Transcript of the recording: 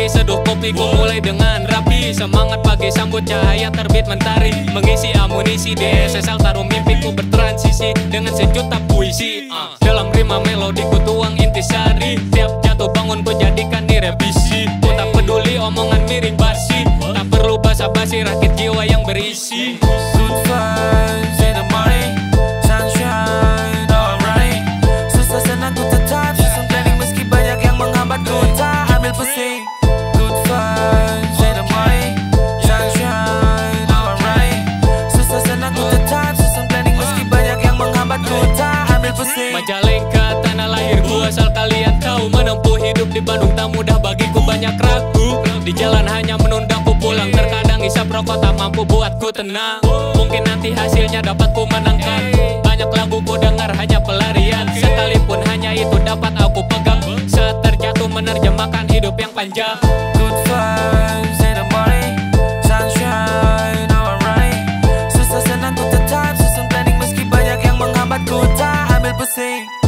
seduh kopi ku mulai dengan rapi. Semangat pagi sambut cahaya terbit mentari, mengisi amunisi di sesal taruh mimpiku bertransisi dengan sejuta puisi. Dalam rima melodi ku tuang intisari, tiap jatuh bangun ku jadikan direvisi. Ku tak peduli omongan miring basi, tak perlu basa-basi rakit jiwa yang berisi. Good vibes in the morning, sunshine alright. Susah senang ku tetap susun planning meski banyak yang menghambat, ku tak ambil pusing. Good vibes in the morning, sunshine alright. Susah senang ku tetap susun planning meski banyak yang menghambat, ku tak ambil pusing. Majalengka tanah lahir ku, asal kalian tahu menempuh hidup di Bandung tak mudah bagiku, banyak ragu. Di jalan hanya menunda ku pulang, terkadang isap rokok tak mampu buatku tenang. Mungkin nanti hasilnya dapat ku menangkan. Banyak lagu ku dengar hanya pelarian, sekalipun hanya itu dapat aku pegang saat terjatuh menerjemahkan hidup yang panjang. Good vibes in the morning, sunshine alright. Susah senang ku tetap susun planning meski banyak yang menghambat, ku tak ambil pusing.